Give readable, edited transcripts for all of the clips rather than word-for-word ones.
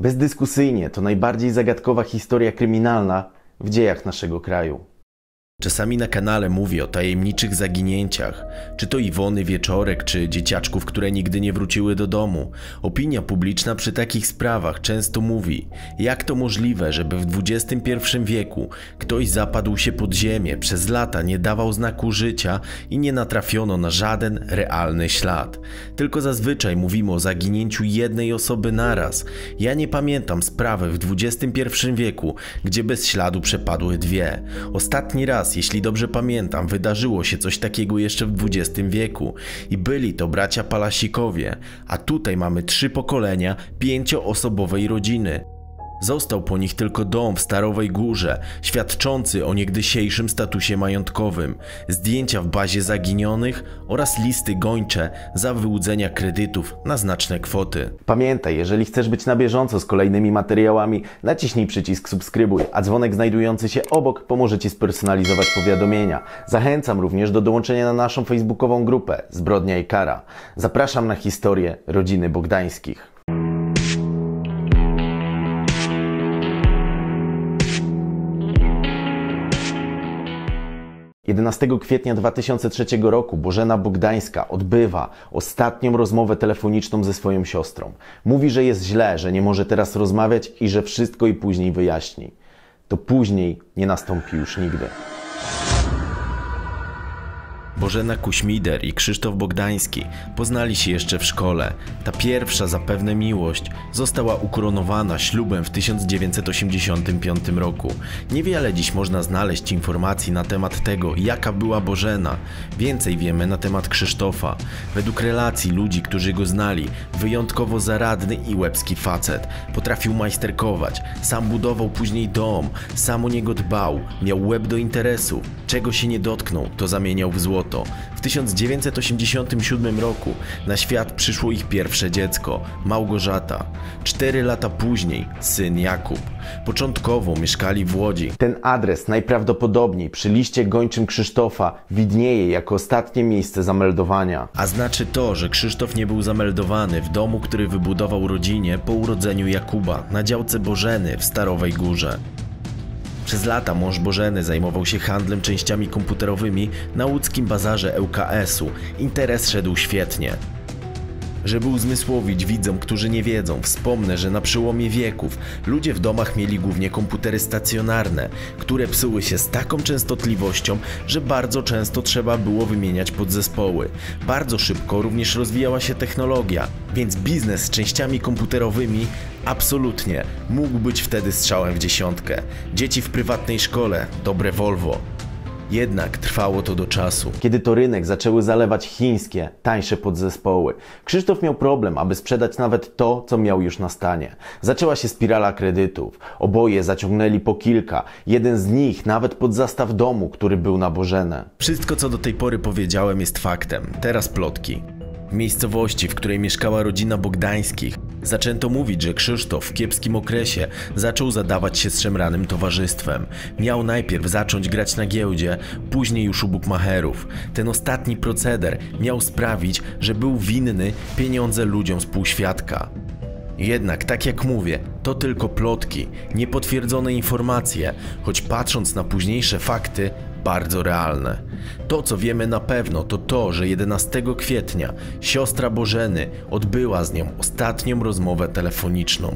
Bezdyskusyjnie to najbardziej zagadkowa historia kryminalna w dziejach naszego kraju. Czasami na kanale mówię o tajemniczych zaginięciach, czy to Iwony Wieczorek, czy dzieciaczków, które nigdy nie wróciły do domu. Opinia publiczna przy takich sprawach często mówi, jak to możliwe, żeby w XXI wieku ktoś zapadł się pod ziemię, przez lata nie dawał znaku życia i nie natrafiono na żaden realny ślad. Tylko zazwyczaj mówimy o zaginięciu jednej osoby naraz. Ja nie pamiętam sprawy w XXI wieku, gdzie bez śladu przepadły dwie. Ostatni raz, jeśli dobrze pamiętam, wydarzyło się coś takiego jeszcze w XX wieku i byli to bracia Palasikowie, a tutaj mamy 3 pokolenia 5-osobowej rodziny. Został po nich tylko dom w Starowej Górze, świadczący o niegdysiejszym statusie majątkowym, zdjęcia w bazie zaginionych oraz listy gończe za wyłudzenia kredytów na znaczne kwoty. Pamiętaj, jeżeli chcesz być na bieżąco z kolejnymi materiałami, naciśnij przycisk subskrybuj, a dzwonek znajdujący się obok pomoże Ci spersonalizować powiadomienia. Zachęcam również do dołączenia na naszą facebookową grupę Zbrodnia i Kara. Zapraszam na historię rodziny Bogdańskich. 11 kwietnia 2003 roku Bożena Bogdańska odbywa ostatnią rozmowę telefoniczną ze swoją siostrą. Mówi, że jest źle, że nie może teraz rozmawiać i że wszystko jej później wyjaśni. To później nie nastąpi już nigdy. Bożena Kuśmider i Krzysztof Bogdański poznali się jeszcze w szkole. Ta pierwsza zapewne miłość została ukoronowana ślubem w 1985 roku. Niewiele dziś można znaleźć informacji na temat tego, jaka była Bożena. Więcej wiemy na temat Krzysztofa. Według relacji ludzi, którzy go znali, wyjątkowo zaradny i łebski facet. Potrafił majsterkować, sam budował później dom, sam o niego dbał, miał łeb do interesu. Czego się nie dotknął, to zamieniał w złoto. W 1987 roku na świat przyszło ich pierwsze dziecko, Małgorzata. 4 lata później syn Jakub. Początkowo mieszkali w Łodzi. Ten adres najprawdopodobniej przy liście gończym Krzysztofa widnieje jako ostatnie miejsce zameldowania. A znaczy to, że Krzysztof nie był zameldowany w domu, który wybudował rodzinie po urodzeniu Jakuba na działce Bożeny w Starowej Górze. Przez lata mąż Bożeny zajmował się handlem częściami komputerowymi na łódzkim bazarze ŁKS-u. Interes szedł świetnie. Żeby uzmysłowić widzom, którzy nie wiedzą, wspomnę, że na przełomie wieków ludzie w domach mieli głównie komputery stacjonarne, które psuły się z taką częstotliwością, że bardzo często trzeba było wymieniać podzespoły. Bardzo szybko również rozwijała się technologia, więc biznes z częściami komputerowymi absolutnie mógł być wtedy strzałem w dziesiątkę. Dzieci w prywatnej szkole, dobre Volvo. Jednak trwało to do czasu. Kiedy to rynek zaczęły zalewać chińskie, tańsze podzespoły. Krzysztof miał problem, aby sprzedać nawet to, co miał już na stanie. Zaczęła się spirala kredytów. Oboje zaciągnęli po kilka. Jeden z nich nawet pod zastaw domu, który był na Bożenę. Wszystko, co do tej pory powiedziałem, jest faktem. Teraz plotki. W miejscowości, w której mieszkała rodzina Bogdańskich, zaczęto mówić, że Krzysztof w kiepskim okresie zaczął zadawać się z szemranym towarzystwem. Miał najpierw zacząć grać na giełdzie, później już u bukmacherów. Ten ostatni proceder miał sprawić, że był winny pieniądze ludziom z półświadka. Jednak, tak jak mówię, to tylko plotki, niepotwierdzone informacje, choć patrząc na późniejsze fakty, bardzo realne. To, co wiemy na pewno, to to, że 11 kwietnia siostra Bożeny odbyła z nią ostatnią rozmowę telefoniczną.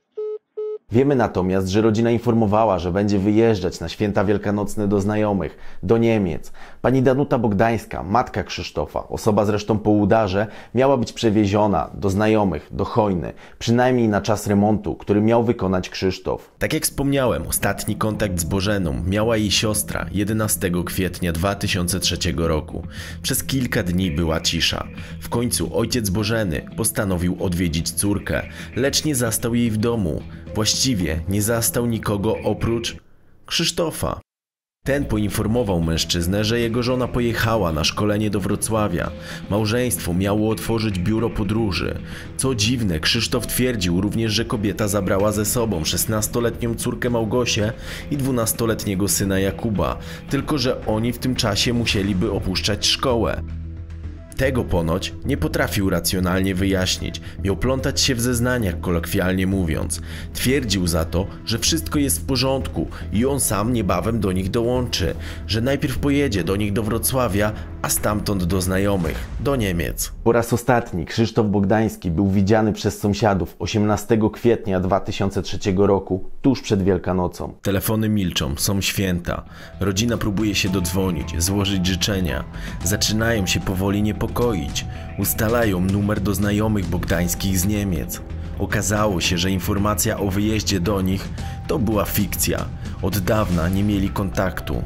Wiemy natomiast, że rodzina informowała, że będzie wyjeżdżać na święta wielkanocne do znajomych, do Niemiec. Pani Danuta Bogdańska, matka Krzysztofa, osoba zresztą po udarze, miała być przewieziona do znajomych, do Chojny, przynajmniej na czas remontu, który miał wykonać Krzysztof. Tak jak wspomniałem, ostatni kontakt z Bożeną miała jej siostra 11 kwietnia 2003 roku. Przez kilka dni była cisza. W końcu ojciec Bożeny postanowił odwiedzić córkę, lecz nie zastał jej w domu. Właściwie nie zastał nikogo oprócz Krzysztofa. Ten poinformował mężczyznę, że jego żona pojechała na szkolenie do Wrocławia. Małżeństwo miało otworzyć biuro podróży. Co dziwne, Krzysztof twierdził również, że kobieta zabrała ze sobą 16-letnią córkę Małgosię i 12-letniego syna Jakuba, tylko że oni w tym czasie musieliby opuszczać szkołę. Tego ponoć nie potrafił racjonalnie wyjaśnić. Miał plątać się w zeznaniach, kolokwialnie mówiąc. Twierdził za to, że wszystko jest w porządku i on sam niebawem do nich dołączy, że najpierw pojedzie do nich do Wrocławia, a stamtąd do znajomych, do Niemiec. Po raz ostatni Krzysztof Bogdański był widziany przez sąsiadów 18 kwietnia 2003 roku, tuż przed Wielkanocą. Telefony milczą, są święta. Rodzina próbuje się dodzwonić, złożyć życzenia. Zaczynają się powoli niepokoić. Ustalają numer do znajomych Bogdańskich z Niemiec. Okazało się, że informacja o wyjeździe do nich to była fikcja. Od dawna nie mieli kontaktu.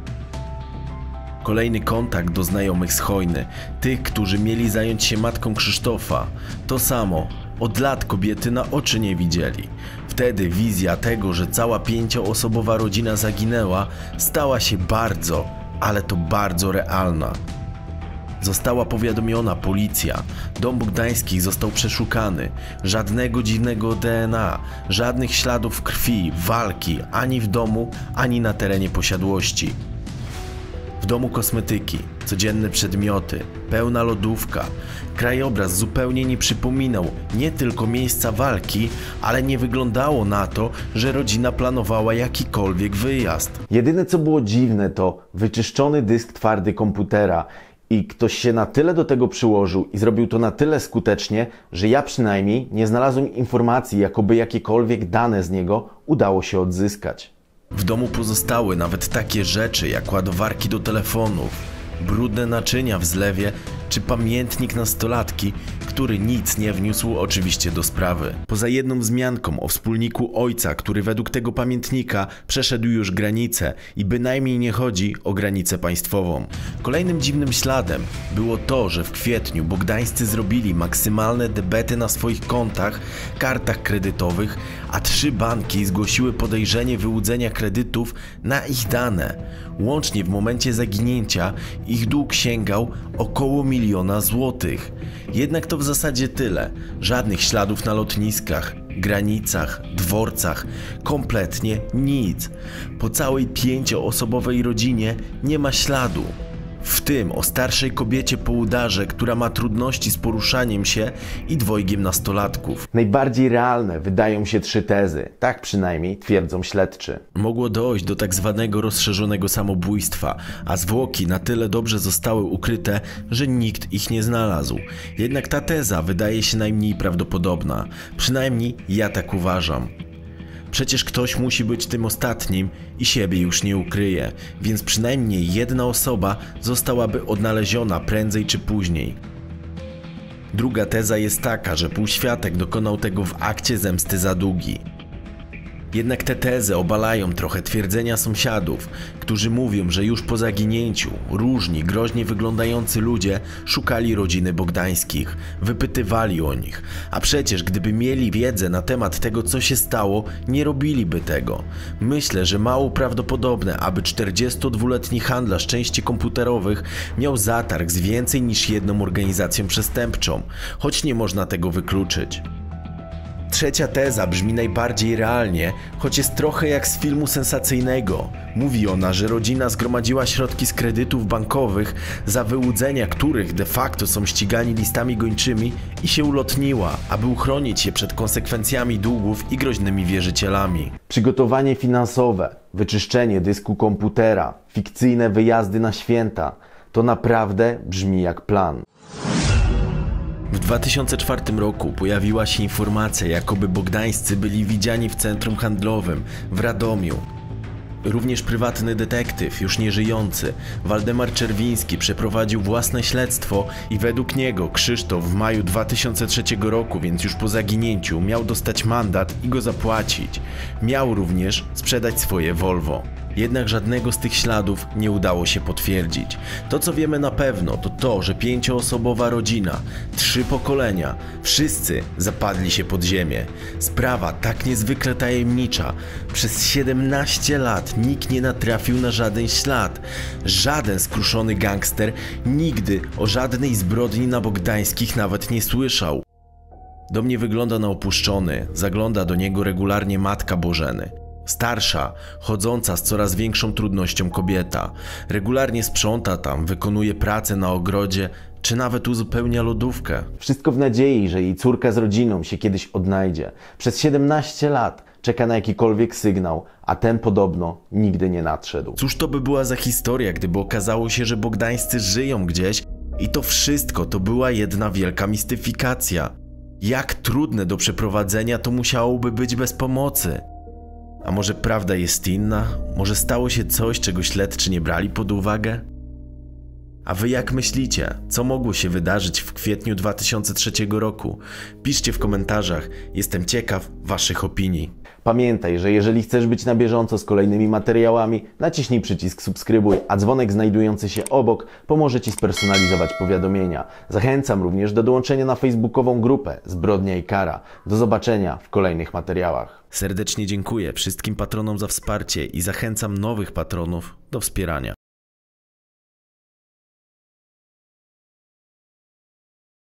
Kolejny kontakt do znajomych z Chojny, tych, którzy mieli zająć się matką Krzysztofa. To samo. Od lat kobiety na oczy nie widzieli. Wtedy wizja tego, że cała 5-osobowa rodzina zaginęła, stała się bardzo, ale to bardzo realna. Została powiadomiona policja. Dom Bogdańskich został przeszukany. Żadnego dziwnego DNA, żadnych śladów krwi, walki, ani w domu, ani na terenie posiadłości. W domu kosmetyki, codzienne przedmioty, pełna lodówka. Krajobraz zupełnie nie przypominał nie tylko miejsca walki, ale nie wyglądało na to, że rodzina planowała jakikolwiek wyjazd. Jedyne co było dziwne to wyczyszczony dysk twardy komputera i ktoś się na tyle do tego przyłożył i zrobił to na tyle skutecznie, że ja przynajmniej nie znalazłem informacji, jakoby jakiekolwiek dane z niego udało się odzyskać. W domu pozostały nawet takie rzeczy jak ładowarki do telefonów, brudne naczynia w zlewie czy pamiętnik nastolatki, który nic nie wniósł oczywiście do sprawy. Poza jedną wzmianką o wspólniku ojca, który według tego pamiętnika przeszedł już granicę i bynajmniej nie chodzi o granicę państwową. Kolejnym dziwnym śladem było to, że w kwietniu Bogdańscy zrobili maksymalne debety na swoich kontach, kartach kredytowych, a 3 banki zgłosiły podejrzenie wyłudzenia kredytów na ich dane. Łącznie w momencie zaginięcia ich dług sięgał około 1 000 000 złotych. Jednak to w zasadzie tyle. Żadnych śladów na lotniskach, granicach, dworcach. Kompletnie nic. Po całej 5-osobowej rodzinie nie ma śladu. W tym o starszej kobiecie po udarze, która ma trudności z poruszaniem się i 2 nastolatków. Najbardziej realne wydają się 3 tezy, tak przynajmniej twierdzą śledczy. Mogło dojść do tak zwanego rozszerzonego samobójstwa, a zwłoki na tyle dobrze zostały ukryte, że nikt ich nie znalazł. Jednak ta teza wydaje się najmniej prawdopodobna. Przynajmniej ja tak uważam. Przecież ktoś musi być tym ostatnim i siebie już nie ukryje, więc przynajmniej jedna osoba zostałaby odnaleziona prędzej czy później. Druga teza jest taka, że półświatek dokonał tego w akcie zemsty za długi. Jednak te tezy obalają trochę twierdzenia sąsiadów, którzy mówią, że już po zaginięciu różni, groźnie wyglądający ludzie szukali rodziny Bogdańskich, wypytywali o nich, a przecież gdyby mieli wiedzę na temat tego, co się stało, nie robiliby tego. Myślę, że mało prawdopodobne, aby 42-letni handlarz części komputerowych miał zatarg z więcej niż jedną organizacją przestępczą, choć nie można tego wykluczyć. Trzecia teza brzmi najbardziej realnie, choć jest trochę jak z filmu sensacyjnego. Mówi ona, że rodzina zgromadziła środki z kredytów bankowych, za wyłudzenia których de facto są ścigani listami gończymi i się ulotniła, aby uchronić się przed konsekwencjami długów i groźnymi wierzycielami. Przygotowanie finansowe, wyczyszczenie dysku komputera, fikcyjne wyjazdy na święta – to naprawdę brzmi jak plan. W 2004 roku pojawiła się informacja, jakoby Bogdańscy byli widziani w centrum handlowym w Radomiu. Również prywatny detektyw, już nieżyjący, Waldemar Czerwiński przeprowadził własne śledztwo i według niego Krzysztof w maju 2003 roku, więc już po zaginięciu, miał dostać mandat i go zapłacić. Miał również sprzedać swoje Volvo. Jednak żadnego z tych śladów nie udało się potwierdzić. To, co wiemy na pewno, to to, że 5-osobowa rodzina, 3 pokolenia, wszyscy zapadli się pod ziemię. Sprawa tak niezwykle tajemnicza. Przez 17 lat nikt nie natrafił na żaden ślad. Żaden skruszony gangster nigdy o żadnej zbrodni na Bogdańskich nawet nie słyszał. Dom nie wygląda na opuszczony, zagląda do niego regularnie matka Bożeny. Starsza, chodząca z coraz większą trudnością kobieta. Regularnie sprząta tam, wykonuje pracę na ogrodzie, czy nawet uzupełnia lodówkę. Wszystko w nadziei, że jej córka z rodziną się kiedyś odnajdzie. Przez 17 lat czeka na jakikolwiek sygnał, a ten podobno nigdy nie nadszedł. Cóż to by była za historia, gdyby okazało się, że bogdańscy żyją gdzieś i to wszystko to była jedna wielka mistyfikacja. Jak trudne do przeprowadzenia to musiałoby być bez pomocy. A może prawda jest inna? Może stało się coś, czego śledczy nie brali pod uwagę? A wy jak myślicie? Co mogło się wydarzyć w kwietniu 2003 roku? Piszcie w komentarzach, jestem ciekaw waszych opinii. Pamiętaj, że jeżeli chcesz być na bieżąco z kolejnymi materiałami, naciśnij przycisk subskrybuj, a dzwonek znajdujący się obok pomoże Ci spersonalizować powiadomienia. Zachęcam również do dołączenia na facebookową grupę Zbrodnia i Kara. Do zobaczenia w kolejnych materiałach. Serdecznie dziękuję wszystkim patronom za wsparcie i zachęcam nowych patronów do wspierania.